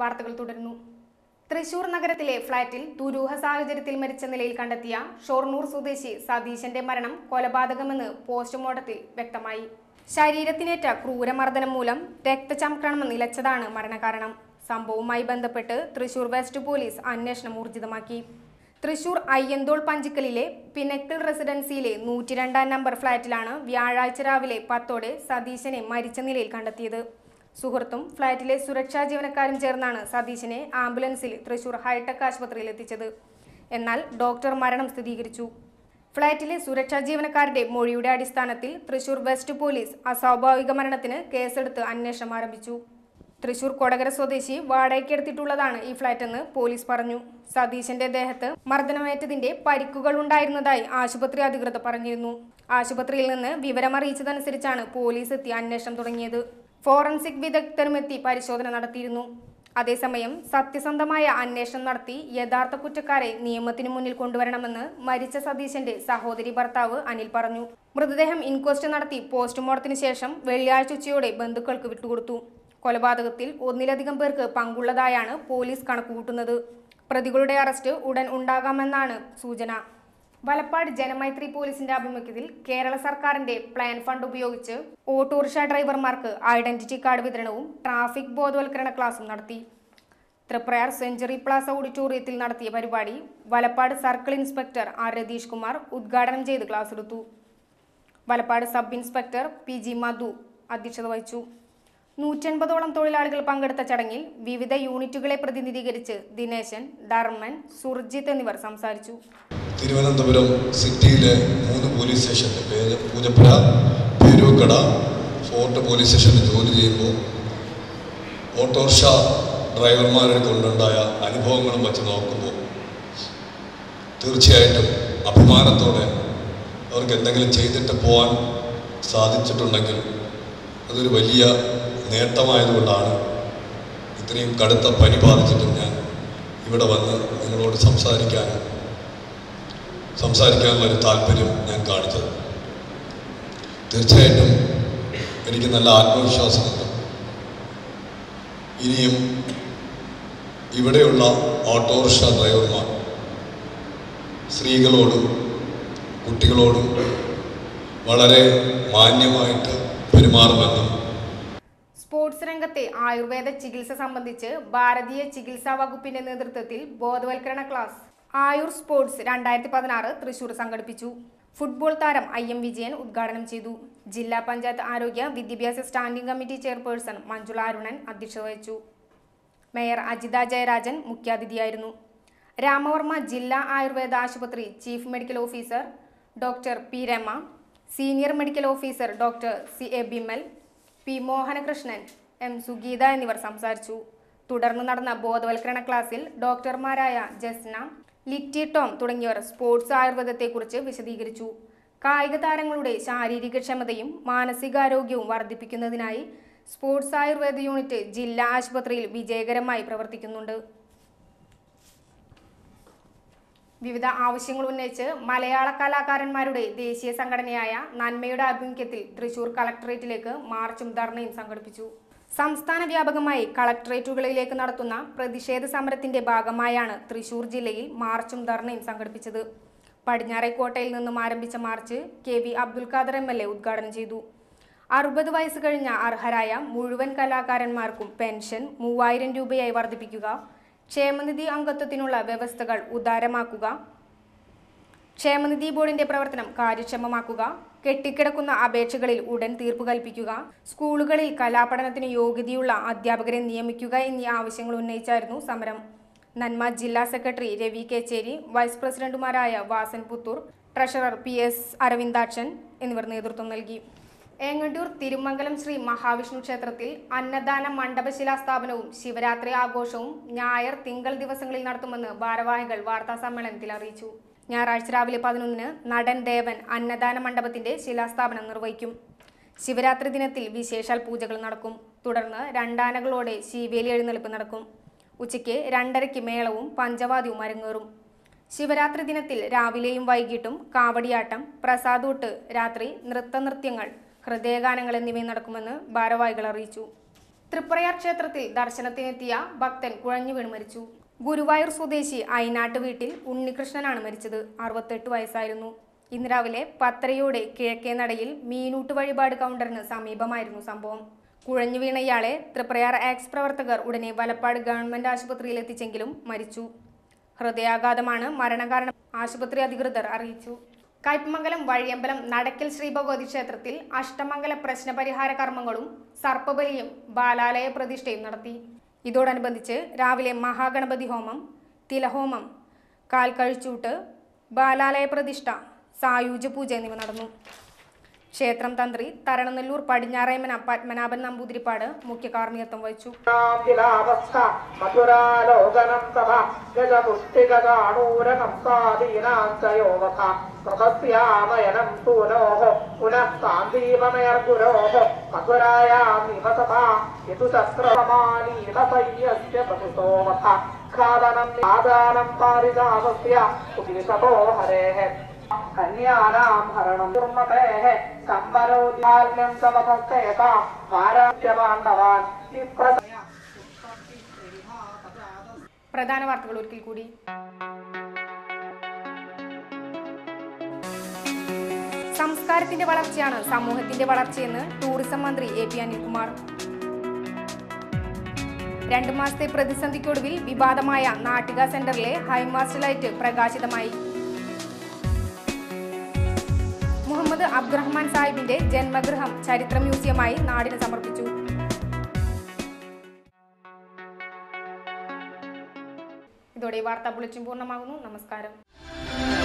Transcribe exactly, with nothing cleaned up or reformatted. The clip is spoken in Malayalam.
വാർത്തകൾ തുടരുന്നു. തൃശൂർ നഗരത്തിലെ ഫ്ളാറ്റിൽ ദുരൂഹ സാഹചര്യത്തിൽ മരിച്ച നിലയിൽ കണ്ടെത്തിയ ഷൊർണൂർ സ്വദേശി സതീശന്റെ മരണം കൊലപാതകമെന്ന് പോസ്റ്റ്മോർട്ടത്തിൽ വ്യക്തമായി. ശരീരത്തിനേറ്റ ക്രൂരമർദ്ദനം മൂലം രക്തചംക്രമണം നിലച്ചതാണ് മരണകാരണം. സംഭവവുമായി ബന്ധപ്പെട്ട് തൃശൂർ വെസ്റ്റ് പോലീസ് അന്വേഷണം ഊർജിതമാക്കി. തൃശൂർ അയ്യന്തോൾ പഞ്ചിക്കലിലെ പിനക്കിൾ റെസിഡൻസിയിലെ നൂറ്റി രണ്ടാം നമ്പർ ഫ്ളാറ്റിലാണ് വ്യാഴാഴ്ച രാവിലെ പത്തോടെ സതീശനെ മരിച്ച നിലയിൽ കണ്ടെത്തിയത്. സുഹൃത്തും ഫ്ളാറ്റിലെ സുരക്ഷാ ജീവനക്കാരും ചേർന്നാണ് സതീശനെ ആംബുലൻസിൽ തൃശൂർ ഹൈടെക് ആശുപത്രിയിൽ എത്തിച്ചത്. എന്നാൽ ഡോക്ടർ മരണം സ്ഥിരീകരിച്ചു. ഫ്ളാറ്റിലെ സുരക്ഷാ ജീവനക്കാരുടെ മൊഴിയുടെ അടിസ്ഥാനത്തിൽ തൃശൂർ വെസ്റ്റ് പോലീസ് അസ്വാഭാവിക മരണത്തിന് കേസെടുത്ത് അന്വേഷണം ആരംഭിച്ചു. തൃശൂർ കൊടകര സ്വദേശി വാടകയ്ക്കെടുത്തിട്ടുള്ളതാണ് ഈ ഫ്ളാറ്റെന്ന് പോലീസ് പറഞ്ഞു. സതീശന്റെ ദേഹത്ത് മർദ്ദനമേറ്റതിന്റെ പരിക്കുകൾ ഉണ്ടായിരുന്നതായി ആശുപത്രി അധികൃതർ പറഞ്ഞിരുന്നു. ആശുപത്രിയിൽ നിന്ന് വിവരമറിയിച്ചതനുസരിച്ചാണ് പോലീസ് എത്തി അന്വേഷണം തുടങ്ങിയത്. ഫോറൻസിക് വിദഗ്ധരുമെത്തി പരിശോധന നടത്തിയിരുന്നു. അതേസമയം സത്യസന്ധമായ അന്വേഷണം നടത്തി യഥാർത്ഥ കുറ്റക്കാരെ നിയമത്തിനു മുന്നിൽ കൊണ്ടുവരണമെന്ന് മരിച്ച സതീശന്റെ സഹോദരി ഭർത്താവ് അനിൽ പറഞ്ഞു. മൃതദേഹം ഇൻക്വസ്റ്റ് നടത്തി പോസ്റ്റ്മോർട്ടത്തിന് ശേഷം വെള്ളിയാഴ്ച ഉച്ചയോടെ ബന്ധുക്കൾക്ക് വിട്ടുകൊടുത്തു. കൊലപാതകത്തിൽ ഒന്നിലധികം പേർക്ക് പങ്കുള്ളതായാണ് പോലീസ് കണക്കുകൂട്ടുന്നത്. പ്രതികളുടെ അറസ്റ്റ് ഉടൻ ഉണ്ടാകാമെന്നാണ് സൂചന. വലപ്പാട് ജനമൈത്രി പോലീസിന്റെ ആഭിമുഖ്യത്തിൽ കേരള സർക്കാരിന്റെ പ്ലാൻ ഫണ്ട് ഉപയോഗിച്ച് ഓട്ടോറിക്ഷ ഡ്രൈവർമാർക്ക് ഐഡന്റിറ്റി കാർഡ് വിതരണവും ട്രാഫിക് ബോധവൽക്കരണ ക്ലാസും നടത്തി. തൃപ്രയാർ സെഞ്ചുറി പ്ലാസ ഓഡിറ്റോറിയത്തിൽ നടത്തിയ പരിപാടി Valappad circle inspector R Ratheesh Kumar ഉദ്ഘാടനം ചെയ്ത് ക്ലാസ് എടുത്തു. Valappad sub inspector P G Madhu അധ്യക്ഷത വഹിച്ചു. നൂറ്റൻപതോളം തൊഴിലാളികൾ പങ്കെടുത്ത ചടങ്ങിൽ വിവിധ യൂണിറ്റുകളെ പ്രതിനിധീകരിച്ച് ദിനേശൻ, ധർമ്മൻ, സുർജിത്ത് എന്നിവർ സംസാരിച്ചു. തിരുവനന്തപുരം സിറ്റിയിലെ മൂന്ന് പോലീസ് സ്റ്റേഷനിൽ പേര് പൂജപ്പുര, പേരൂക്കട, ഫോർട്ട് പോലീസ് സ്റ്റേഷനിൽ ജോലി ചെയ്യുമ്പോൾ ഓട്ടോറിക്ഷ ഡ്രൈവർമാരെ കൊണ്ടുണ്ടായ അനുഭവങ്ങളും വച്ച് നോക്കുമ്പോൾ തീർച്ചയായിട്ടും അഭിമാനത്തോടെ അവർക്ക് എന്തെങ്കിലും ചെയ്തിട്ട് പോകാൻ സാധിച്ചിട്ടുണ്ടെങ്കിൽ അതൊരു വലിയ നേട്ടമായതുകൊണ്ടാണ് ഇത്രയും കടുത്ത പനി ബാധിച്ചിട്ടും ഞാൻ ഇവിടെ വന്ന് നിങ്ങളോട് സംസാരിക്കാനും സംസാരിക്കാനുള്ളൊരു താല്പര്യം ഞാൻ കാണിച്ചത്. തീർച്ചയായിട്ടും എനിക്ക് നല്ല ആത്മവിശ്വാസമുണ്ട്. ഇനിയും ഇവിടെയുള്ള ഓട്ടോറിക്ഷ ഡ്രൈവർമാർ സ്ത്രീകളോടും കുട്ടികളോടും വളരെ മാന്യമായിട്ട് പെരുമാറുമെന്നും സ്പോർട്സ് രംഗത്തെ ആയുർവേദ ചികിത്സ സംബന്ധിച്ച് ഭാരതീയ ചികിത്സാ വകുപ്പിന്റെ നേതൃത്വത്തിൽ ബോധവൽക്കരണ ക്ലാസ് ആയുർ സ്പോർട്സ് രണ്ടായിരത്തി പതിനാറ് തൃശൂർ സംഘടിപ്പിച്ചു. ഫുട്ബോൾ താരം ഐ എം വിജയൻ ഉദ്ഘാടനം ചെയ്തു. ജില്ലാ പഞ്ചായത്ത് ആരോഗ്യ വിദ്യാഭ്യാസ standing committee chairperson Manjula Arunan അധ്യക്ഷത വഹിച്ചു. മേയർ അജിത ജയരാജൻ മുഖ്യാതിഥിയായിരുന്നു. രാമവർമ്മ ജില്ലാ ആയുർവേദ ആശുപത്രി chief medical officer doctor P Rama, senior medical officer doctor C A Bimal, P Mohanakrishnan, M Sugeetha എന്നിവർ സംസാരിച്ചു. തുടർന്ന് നടന്ന ബോധവൽക്കരണ ക്ലാസ്സിൽ ഡോക്ടർമാരായ ജസ്ന, ലിറ്റി ടോം തുടങ്ങിയവർ സ്പോർട്സ് ആയുർവേദത്തെക്കുറിച്ച് വിശദീകരിച്ചു. കായിക താരങ്ങളുടെ ശാരീരികക്ഷമതയും മാനസികാരോഗ്യവും വർദ്ധിപ്പിക്കുന്നതിനായി സ്പോർട്സ് ആയുർവേദ യൂണിറ്റ് ജില്ലാ ആശുപത്രിയിൽ വിജയകരമായി പ്രവർത്തിക്കുന്നുണ്ട്. വിവിധ ആവശ്യങ്ങൾ ഉന്നയിച്ച് മലയാള കലാകാരന്മാരുടെ ദേശീയ സംഘടനയായ നന്മയുടെ ആഭിമുഖ്യത്തിൽ തൃശൂർ കളക്ടറേറ്റിലേക്ക് മാർച്ചും ധർണയും സംഘടിപ്പിച്ചു. സംസ്ഥാന വ്യാപകമായി കളക്ടറേറ്റുകളിലേക്ക് നടത്തുന്ന പ്രതിഷേധ സമരത്തിന്റെ ഭാഗമായാണ് തൃശൂർ ജില്ലയിൽ മാർച്ചും ധർണയും സംഘടിപ്പിച്ചത്. പടിഞ്ഞാറേക്കോട്ടയിൽ നിന്നും ആരംഭിച്ച march K V Abdul Khader M L A ഉദ്ഘാടനം ചെയ്തു. അറുപത് വയസ്സ് കഴിഞ്ഞ അർഹരായ മുഴുവൻ കലാകാരന്മാർക്കും പെൻഷൻ മൂവായിരം രൂപയായി വർദ്ധിപ്പിക്കുക, ക്ഷേമനിധി അംഗത്വത്തിനുള്ള വ്യവസ്ഥകൾ ഉദാരമാക്കുക, ക്ഷേമനിധി ബോർഡിന്റെ പ്രവർത്തനം കാര്യക്ഷമമാക്കുക, കെട്ടിക്കിടക്കുന്ന അപേക്ഷകളിൽ ഉടൻ തീർപ്പ് കൽപ്പിക്കുക, സ്കൂളുകളിൽ കലാപഠനത്തിന് യോഗ്യതയുള്ള അധ്യാപകരെ നിയമിക്കുക എന്നീ ആവശ്യങ്ങൾ ഉന്നയിച്ചായിരുന്നു സമരം. നന്മ ജില്ലാ സെക്രട്ടറി രവി കേച്ചേരി, വൈസ് പ്രസിഡന്റുമാരായ Vasan Puthur, treasurer P S Aravindakshan എന്നിവർ നേതൃത്വം നൽകി. ഏങ്ങണ്ടൂർ തിരുമംഗലം ശ്രീ മഹാവിഷ്ണു ക്ഷേത്രത്തിൽ അന്നദാന മണ്ഡപശിലാ സ്ഥാപനവും ശിവരാത്രി ആഘോഷവും ഞായർ തിങ്കൾ ദിവസങ്ങളിൽ നടത്തുമെന്ന് ഭാരവാഹികൾ വാർത്താ സമ്മേളനത്തിൽ അറിയിച്ചു. ഞായറാഴ്ച രാവിലെ പതിനൊന്നിന് നടൻ ദേവൻ അന്നദാന മണ്ഡപത്തിന്റെ ശിലാസ്ഥാപനം നിർവഹിക്കും. ശിവരാത്രി ദിനത്തിൽ വിശേഷാൽ പൂജകൾ നടക്കും. തുടർന്ന് രണ്ടാനകളോടെ ശീവേലി എഴുന്നള്ളിപ്പ് നടക്കും. ഉച്ചയ്ക്ക് രണ്ടരയ്ക്ക് മേളവും പഞ്ചവാദ്യവും അരങ്ങേറും. ശിവരാത്രി ദിനത്തിൽ രാവിലെയും വൈകിട്ടും കാവടിയാട്ടം, പ്രസാദൂട്ട്, രാത്രി നൃത്തനൃത്യങ്ങൾ, ഹൃദയഗാനങ്ങൾ എന്നിവയും നടക്കുമെന്ന് ഭാരവാഹികൾ അറിയിച്ചു. തൃപ്രയാർ ക്ഷേത്രത്തിൽ ദർശനത്തിനെത്തിയ ഭക്തൻ കുഴഞ്ഞു വീണ് മരിച്ചു. ഗുരുവായൂർ സ്വദേശി അയിനാട്ട് വീട്ടിൽ ഉണ്ണികൃഷ്ണനാണ് മരിച്ചത്. അറുപത്തെട്ട് വയസ്സായിരുന്നു. ഇന്ന് രാവിലെ പത്തരയോടെ കിഴക്കേ നടയിൽ മീനൂട്ട് വഴിപാട് കൗണ്ടറിന് സമീപമായിരുന്നു സംഭവം. കുഴഞ്ഞു വീണ ഇയാളെ തൃപ്രയാർ ആക്സ് പ്രവർത്തകർ ഉടനെ വലപ്പാട് ഗവൺമെന്റ് ആശുപത്രിയിൽ എത്തിച്ചെങ്കിലും മരിച്ചു. ഹൃദയാഘാതമാണ് മരണകാരണം, ആശുപത്രി അധികൃതർ അറിയിച്ചു. കയ്പമംഗലം വഴിയമ്പലം നടക്കൽ ശ്രീ ഭഗവതി ക്ഷേത്രത്തിൽ അഷ്ടമംഗല പ്രശ്നപരിഹാര കർമ്മങ്ങളും സർപ്പബലിയും ബാലാലയ പ്രതിഷ്ഠയും നടത്തി. ഇതോടനുബന്ധിച്ച് രാവിലെ മഹാഗണപതി ഹോമം, തിലഹോമം, കാൽക്കഴിച്ചൂട്ട്, ബാലാലയ പ്രതിഷ്ഠ, സായൂജ പൂജ എന്നിവ നടന്നു. ക്ഷേത്രം തന്ത്രി തരണനെല്ലൂർ പടിഞ്ഞാറേമന പത്മനാഭൻ നമ്പൂതിരിപ്പാട് മുഖ്യ കാർമ്മികത്വം വഹിച്ചു. കന്യാനാം ഹരണം ദുർമതേഹ സംവരോദ്യാല്യം സമഭക്തേത പാരാത്യപാണ്ഡവാൻ. പ്രധാന വാർത്തകൾ ഒരിക്കൽ കൂടി. സംസ്കാരത്തിന്റെ വളർച്ചയാണ് സമൂഹത്തിന്റെ വളർച്ചയെന്ന് ടൂറിസം മന്ത്രി എ പി അനിൽകുമാർ. രണ്ടു മാസത്തെ പ്രതിസന്ധിക്കൊടുവിൽ വിവാദമായ നാട്ടിക സെന്ററിലെ ഹൈമാസ്റ്റ് ലൈറ്റ് പ്രകാശിതമായി. മുഹമ്മദ് അബ്ദുറഹ്മാൻ സാഹിബിന്റെ ജന്മഗൃഹം ചരിത്ര മ്യൂസിയമായി നാടിന് സമർപ്പിച്ചു. ഇതോടെ വാർത്താ ബുള്ളറ്റിൻ പൂർണ്ണമാകുന്നു. നമസ്കാരം.